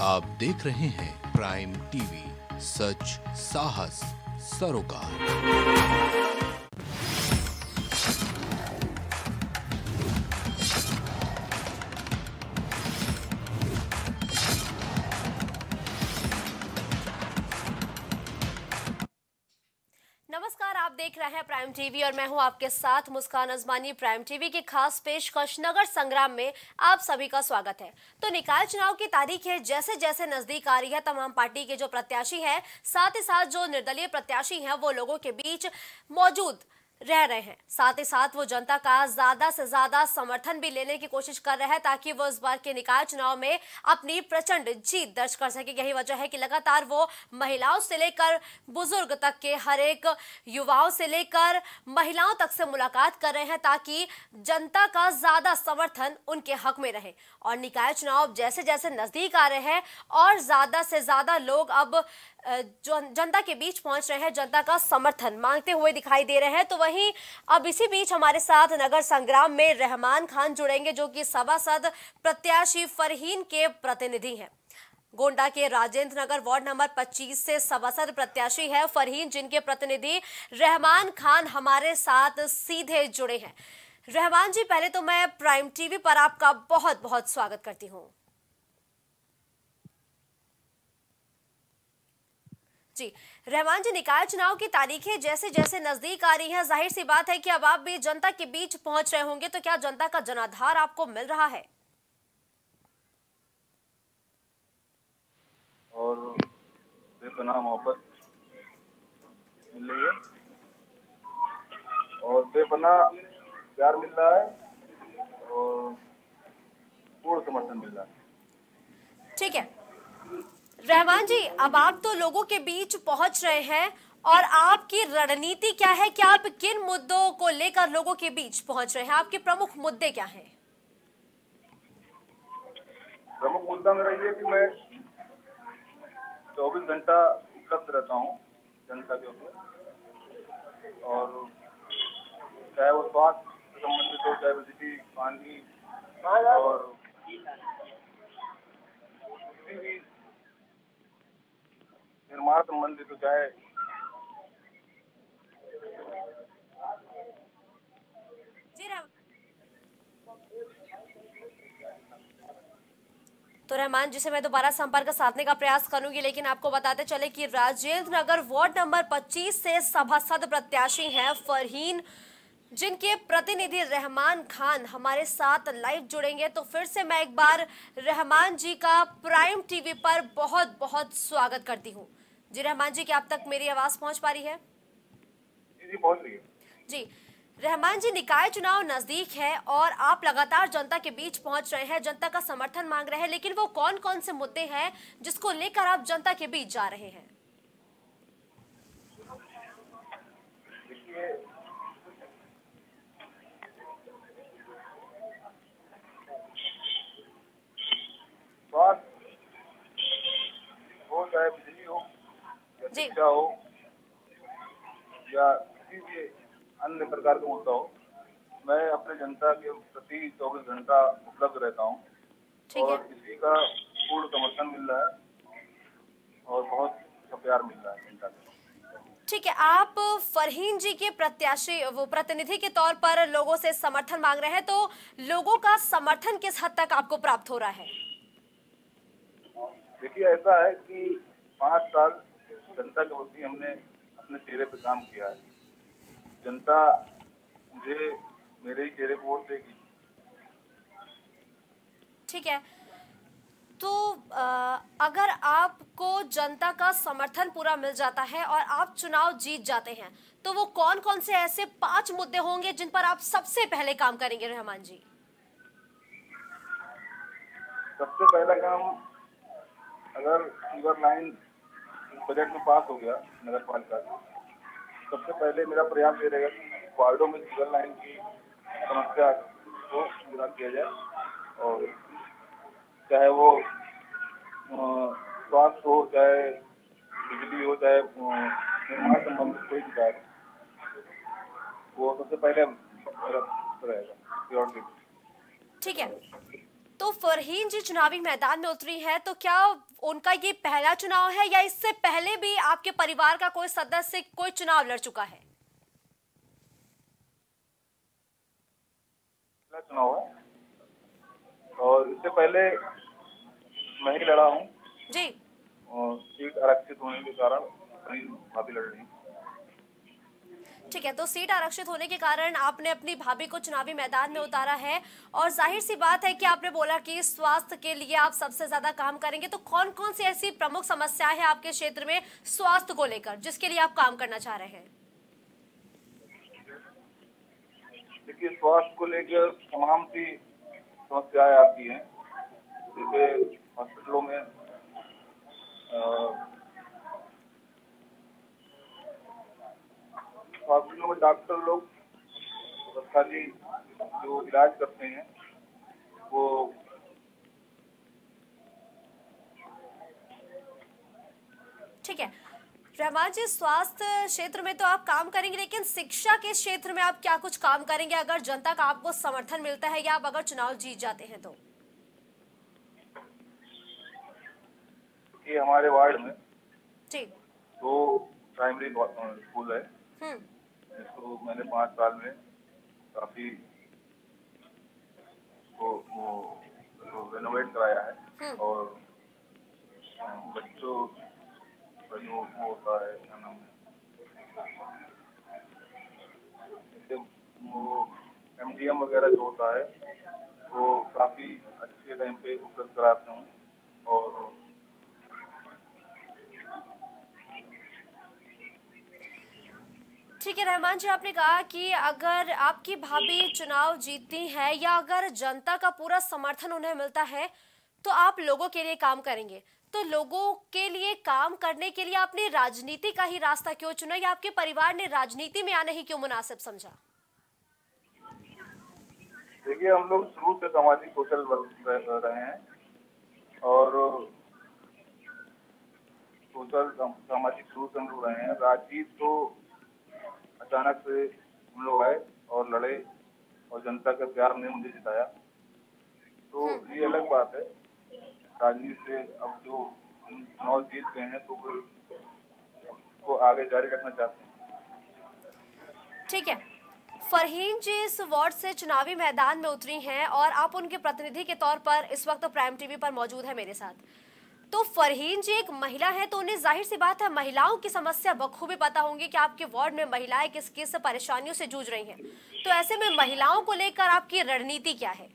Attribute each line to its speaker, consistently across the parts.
Speaker 1: आप देख रहे हैं प्राइम टीवी, सच साहस सरोकार।
Speaker 2: नमस्कार, आप देख रहे हैं प्राइम टीवी और मैं हूं आपके साथ मुस्कान अजमानी। प्राइम टीवी की खास पेशकश नगर संग्राम में आप सभी का स्वागत है। तो निकाय चुनाव की तारीख है जैसे जैसे नजदीक आ रही है, तमाम पार्टी के जो प्रत्याशी हैं, साथ ही साथ जो निर्दलीय प्रत्याशी हैं, वो लोगों के बीच मौजूद रह रहे हैं। साथ ही साथ वो जनता का ज्यादा से ज्यादा समर्थन भी लेने की कोशिश कर रहे हैं ताकि वो इस बार के निकाय चुनाव में अपनी प्रचंड जीत दर्ज कर सके। यही वजह है कि लगातार वो महिलाओं से लेकर बुजुर्ग तक के हर एक युवाओं से लेकर महिलाओं तक से मुलाकात कर रहे हैं ताकि जनता का ज्यादा समर्थन उनके हक में रहे। और निकाय चुनाव जैसे जैसे नजदीक आ रहे हैं और ज्यादा से ज्यादा लोग अब जो जनता के बीच पहुंच रहे हैं, जनता का समर्थन मांगते हुए दिखाई दे रहे हैं। तो वहीं अब इसी बीच हमारे साथ नगर संग्राम में रहमान खान जुड़ेंगे, जो कि सभासद प्रत्याशी फरहीन के प्रतिनिधि हैं। गोंडा के राजेंद्र नगर वार्ड नंबर 25 से सभासद प्रत्याशी है फरहीन, जिनके प्रतिनिधि रहमान खान हमारे साथ सीधे जुड़े हैं। रहमान जी, पहले तो मैं प्राइम टीवी पर आपका बहुत बहुत स्वागत करती हूँ। जी रहमान जी, निकाय चुनाव की तारीखें जैसे जैसे नजदीक आ रही हैं, जाहिर सी बात है कि अब आप भी जनता के बीच पहुंच रहे होंगे, तो क्या जनता का जनाधार आपको मिल रहा है?
Speaker 3: और बेपनाह मोहब्बत मिल रही है और बेपनाह प्यार मिल रहा है और पूर्ण समर्थन मिल रहा है।
Speaker 2: ठीक है रहमान जी, अब आप तो लोगों के बीच पहुंच रहे हैं और आपकी रणनीति क्या है? क्या आप किन मुद्दों को लेकर लोगों के बीच पहुंच रहे हैं? आपके प्रमुख मुद्दे क्या हैं?
Speaker 3: प्रमुख मुद्दा मेरा ये है कि मैं 24 घंटा उपलब्ध रहता हूँ जनता के ऊपर, और चाहे वो स्वास्थ्य से संबंधित हो, चाहे बिजली, पानी और किसी भी निर्माण संबंधित हो, चाहे
Speaker 2: तो रहमान जी से मैं दोबारा संपर्क साधने का प्रयास करूंगी, लेकिन आपको बताते चले कि राजेंद्र नगर वार्ड नंबर 25 से सभासद प्रत्याशी हैं फरहीन, जिनके प्रतिनिधि रहमान खान हमारे साथ लाइव जुड़ेंगे। तो फिर से मैं एक बार रहमान जी का प्राइम टीवी पर बहुत बहुत स्वागत करती हूँ। जी रहमान जी, क्या आप तक मेरी आवाज पहुंच पा रही है?
Speaker 3: जी पहुंच रही है।
Speaker 2: जी रहमान जी, निकाय चुनाव नजदीक है और आप लगातार जनता के बीच पहुंच रहे हैं, जनता का समर्थन मांग रहे हैं, लेकिन वो कौन कौन से मुद्दे हैं जिसको लेकर आप जनता के बीच जा रहे हैं?
Speaker 3: देखिए, स्वास्थ्य हो, चाहे बिजली हो, या शिक्षा हो, या किसी भी अन्य प्रकार का मुद्दा हो, मैं अपने जनता के प्रति 24 घंटा उपलब्ध रहता हूँ और इसी का पूर्ण समर्थन मिल रहा है और बहुत प्यार मिल रहा है जनता को।
Speaker 2: ठीक है, आप फरहीन जी के प्रत्याशी वो प्रतिनिधि के तौर पर लोगों से समर्थन मांग रहे हैं, तो लोगों का समर्थन किस हद तक आपको प्राप्त हो रहा है?
Speaker 3: देखिए, ऐसा है कि 5 साल जनता के प्रति हमने अपने चेहरे पे काम किया है। जनता मुझे मेरे ही चेहरे को वोट देगी।
Speaker 2: ठीक है, तो अगर आपको जनता का समर्थन पूरा मिल जाता है और आप चुनाव जीत जाते हैं, तो वो कौन कौन से ऐसे 5 मुद्दे होंगे जिन पर आप सबसे पहले काम करेंगे रहमान जी?
Speaker 3: सबसे पहला काम, अगर सीवर लाइन बजट में पास हो गया नगर पालिका का, सबसे पहले मेरा प्रयास ये रहेगा कि वार्डों में सीवर लाइन की समस्या को पूरा किया जाए, और चाहे वो स्वास्थ्य हो, चाहे बिजली हो, चाहे निर्माण संबंधित कोई शिकायत, वो सबसे पहले रहेगा।
Speaker 2: ठीक है, तो फरहीन जी चुनावी मैदान में उतरी है, तो क्या उनका ये पहला चुनाव है या इससे पहले भी आपके परिवार का कोई सदस्य कोई चुनाव लड़ चुका है?
Speaker 3: पहला चुनाव है और इससे पहले मैं ही लड़ा हूँ
Speaker 2: जी।
Speaker 3: और सीट आरक्षित होने के कारण भाभी लड़ रही।
Speaker 2: ठीक है, तो सीट आरक्षित होने के कारण आपने अपनी भाभी को चुनावी मैदान में उतारा है और जाहिर सी बात है कि आपने बोला कि स्वास्थ्य के लिए आप सबसे ज्यादा काम करेंगे, तो कौन कौन सी ऐसी प्रमुख समस्याएं हैं आपके क्षेत्र में स्वास्थ्य को लेकर जिसके लिए आप काम करना चाह रहे हैं?
Speaker 3: देखिए, स्वास्थ्य को लेकर तमाम सी समस्याएं आती हैं। जैसे हॉस्पिटलों में डॉक्टर लोग खाली जो इलाज करते हैं वो
Speaker 2: ठीक है रहमान जी, स्वास्थ्य क्षेत्र में तो आप काम करेंगे, लेकिन शिक्षा के क्षेत्र में आप क्या कुछ काम करेंगे अगर जनता का आपको समर्थन मिलता है या आप अगर चुनाव जीत जाते हैं तो?
Speaker 3: ये हमारे वार्ड में
Speaker 2: जी।
Speaker 3: दो प्राइमरी स्कूल है जिसको मैंने 5 साल में काफी वो रेनोवेट कराया है और बच्चों का जो वो होता है क्या नाम है वो MDM वगैरह जो होता है वो काफी अच्छे टाइम पे उपलब्ध कराते हूँ। और
Speaker 2: ठीक है रहमान जी, आपने कहा कि अगर आपकी भाभी चुनाव जीतती है या अगर जनता का पूरा समर्थन उन्हें मिलता है तो आप लोगों के लिए काम करेंगे, तो लोगों के लिए काम करने के लिए आपने राजनीति का ही रास्ता क्यों चुना या आपके परिवार ने राजनीति में आना ही क्यों मुनासिब समझा?
Speaker 3: देखिए, हम लोग शुरू से सामाजिक सोशल वर्क रहे हैं और सोशल सामाजिक शुरू से हम लोग रहे हैं। राजनीति तो अचानक से हम लोग आए और लड़े और जनता का प्यार ने मुझे जिताया, तो ये अलग बात है। राजनीति से अब जो हम चुनाव जीत गए हैं तो वो आगे जारी रखना चाहते हैं।
Speaker 2: ठीक है, फरहीन जी इस वार्ड से चुनावी मैदान में उतरी हैं और आप उनके प्रतिनिधि के तौर पर इस वक्त प्राइम टीवी पर मौजूद है मेरे साथ। तो फरहीन जी एक महिला है, तो उन्हें जाहिर सी बात है महिलाओं की समस्या बखूबी पता होंगी कि आपके वार्ड में महिलाएं किस किस परेशानियों से जूझ रही हैं, तो ऐसे में महिलाओं को लेकर आपकी रणनीति क्या है?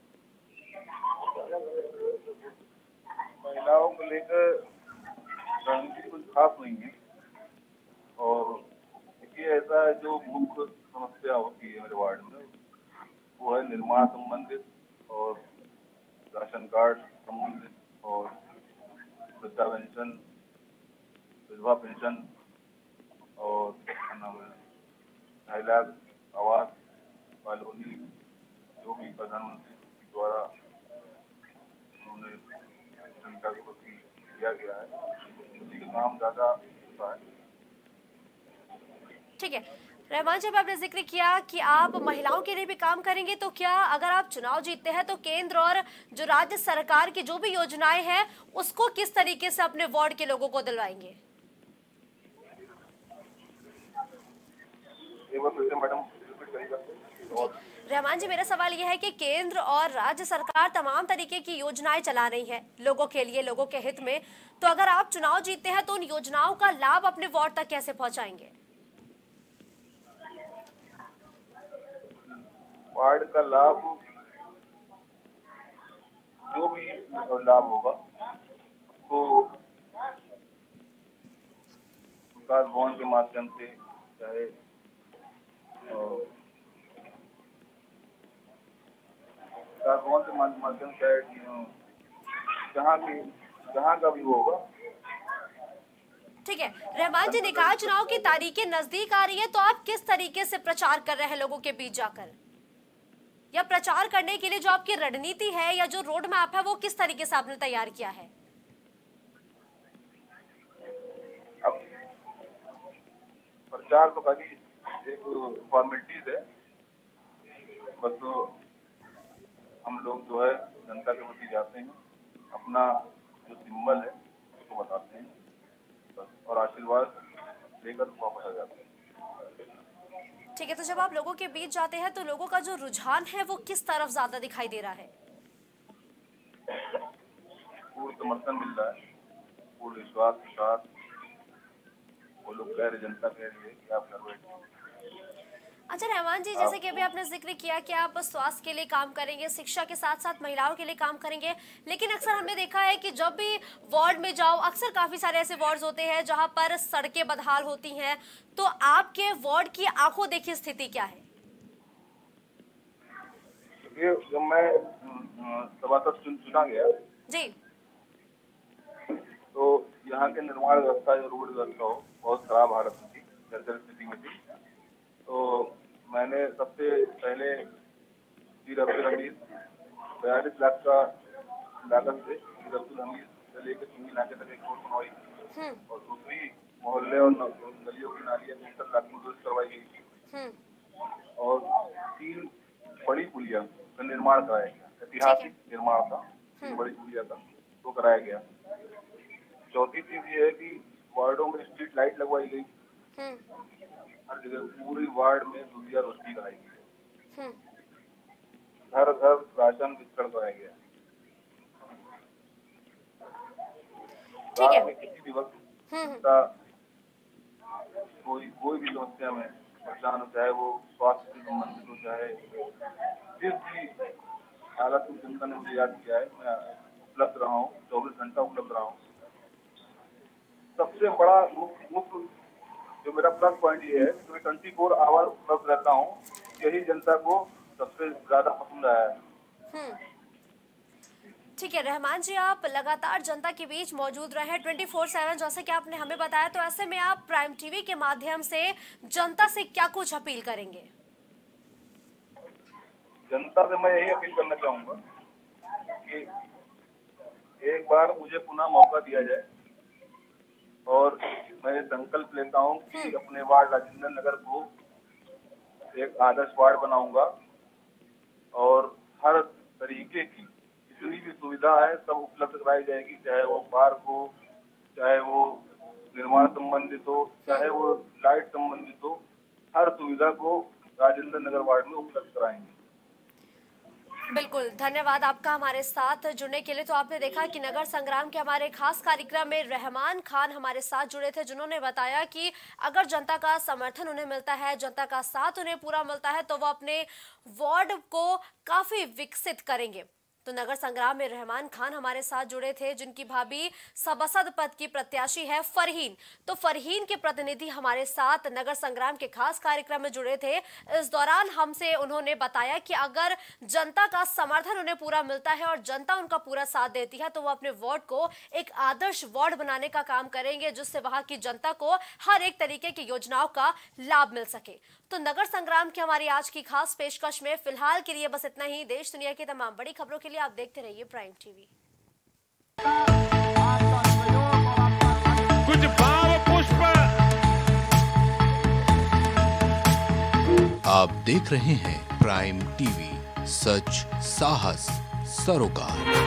Speaker 3: महिलाओं को लेकर रणनीति कुछ खास नहीं है और देखिए, ऐसा जो मुख्य समस्या होती है मेरे वार्ड में वो है निर्माण संबंधित और राशन कार्ड संबंधित और वृद्धा पेंशन, विधवा पेंशन और क्या नाम है 2.5 लाख आवास कॉलोनी जो भी प्रधानमंत्री द्वारा उन्होंने जनता को दिया गया है, उसी का काम ज्यादा होता है।
Speaker 2: ठीक है रहमान, जब आपने जिक्र किया कि आप महिलाओं के लिए भी काम करेंगे, तो क्या अगर आप चुनाव जीतते हैं तो केंद्र और जो राज्य सरकार की जो भी योजनाएं हैं उसको किस तरीके से अपने वार्ड के लोगों को दिलवाएंगे? रहमान जी, मेरा सवाल यह है कि केंद्र और राज्य सरकार तमाम तरीके की योजनाएं चला रही है लोगों के लिए, लोगों के हित में, तो अगर आप चुनाव जीतते हैं तो उन योजनाओं का लाभ अपने वार्ड तक कैसे पहुंचाएंगे?
Speaker 3: वार्ड का लाभ जो भी लाभ होगा तो विकास भवन के माध्यम से, चाहे विकास भवन के माध्यम से जहाँ का भी होगा।
Speaker 2: ठीक है रहमान जी, निकाय चुनाव की तारीखें नजदीक आ रही है, तो आप किस तरीके से प्रचार कर रहे हैं लोगों के बीच जाकर, या प्रचार करने के लिए जो आपकी रणनीति है या जो रोड मैप है वो किस तरीके से आपने तैयार किया है?
Speaker 3: अब प्रचार तो खाली एक फॉर्मेलिटीज है, बस तो हम लोग जो है जनता के प्रति जाते हैं, अपना जो सिंबल है उसको बताते हैं बस, और आशीर्वाद लेकर वापस आ जाते हैं।
Speaker 2: ठीक है, तो जब आप लोगों के बीच जाते हैं तो लोगों का जो रुझान है वो किस तरफ ज्यादा दिखाई दे रहा है?
Speaker 3: पूर्ण समर्थन मिल रहा है, पूर्ण विश्वास के साथ वो लोग कह रहे, जनता कह रही है कि आप घर बैठिए।
Speaker 2: अच्छा रहमान जी, जैसे कि अभी आपने जिक्र किया कि आप स्वास्थ्य के लिए काम करेंगे, शिक्षा के साथ साथ महिलाओं के लिए काम करेंगे, लेकिन अक्सर हमने देखा है कि जब भी वार्ड में जाओ, अक्सर काफी सारे ऐसे वार्ड्स होते हैं जहां पर सड़कें बदहाल होती हैं, तो आपके वार्ड की आंखों देखी स्थिति क्या है?
Speaker 3: ये जब मैं सभासद चुना गया
Speaker 2: जी,
Speaker 3: तो यहाँ के निर्माण व्यवस्था, जो रोड व्यवस्था हो, बहुत खराब हालत में थी, जर्जर स्थिति में थी। तो मैंने सबसे पहले मीर अब्दुल हमीद 42 लाख का लागत से मीर अब्दुल हमीद से लेकर चुनी नाके तक एक रोड बनवाई, और दूसरी मोहल्ले और गलियों की नालियां 65 लाख में दुरुस्त करवाई गई थी, और 3 बड़ी पुलिया का निर्माण कराया गया, ऐतिहासिक निर्माण था, 3 बड़ी पुलिया का वो कराया गया। चौथी चीज ये है कि वार्डों में स्ट्रीट लाइट लगवाई गई, हर जगह पूरी वार्ड में दूधिया रोशनी कराई गई, घर घर राशन वितरण कराया गया। रात में किसी भी वक्त कोई भी समस्या में परेशान हो, चाहे वो स्वास्थ्य से संबंधित हो, चाहे जिस भी हालत में जनता ने मुझे याद किया है, मैं उपलब्ध रहा हूँ, 24 घंटा उपलब्ध रहा हूँ। सबसे बड़ा मुख्य जो मेरा प्लस पॉइंट ये है कि मैं 24 आवर उपलब्ध रहता हूँ, यही जनता को सबसे ज्यादा पसंद आया है।
Speaker 2: ठीक है रहमान जी, आप लगातार जनता के बीच मौजूद रहे हैं 24/7, जैसे कि आपने हमें बताया, तो ऐसे में आप प्राइम टीवी के माध्यम से जनता से क्या कुछ अपील करेंगे?
Speaker 3: जनता से मैं यही अपील करना चाहूंगा कि एक बार मुझे पुनः मौका दिया जाए, और मैं संकल्प लेता हूँ कि अपने वार्ड राजेंद्र नगर को एक आदर्श वार्ड बनाऊंगा, और हर तरीके की जितनी भी सुविधा है सब उपलब्ध कराई जाएगी, चाहे वो पार्क हो, चाहे वो निर्माण संबंधित हो, चाहे वो लाइट संबंधित हो, हर सुविधा को राजेंद्र नगर वार्ड में उपलब्ध कराएंगे।
Speaker 2: बिल्कुल, धन्यवाद आपका हमारे साथ जुड़ने के लिए। तो आपने देखा कि नगर संग्राम के हमारे खास कार्यक्रम में रहमान खान हमारे साथ जुड़े थे, जिन्होंने बताया कि अगर जनता का समर्थन उन्हें मिलता है, जनता का साथ उन्हें पूरा मिलता है, तो वो अपने वार्ड को काफी विकसित करेंगे। तो नगर संग्राम में रहमान खान हमारे साथ जुड़े थे, जिनकी भाभी सभासद पद की प्रत्याशी है फरहीन। तो फरहीन के प्रतिनिधि हमारे साथ नगर संग्राम के खास कार्यक्रम में जुड़े थे। इस दौरान हमसे उन्होंने बताया कि अगर जनता का समर्थन उन्हें पूरा मिलता है और जनता उनका पूरा साथ देती है, तो वो अपने वार्ड को एक आदर्श वार्ड बनाने का काम करेंगे, जिससे वहां की जनता को हर एक तरीके की योजनाओं का लाभ मिल सके। तो नगर संग्राम की हमारी आज की खास पेशकश में फिलहाल के लिए बस इतना ही। देश दुनिया की तमाम बड़ी खबरों के लिए आप देखते रहिए प्राइम टीवी।
Speaker 4: कुछ भाव पुष्प।
Speaker 1: आप देख रहे हैं प्राइम टीवी, सच साहस सरोकार।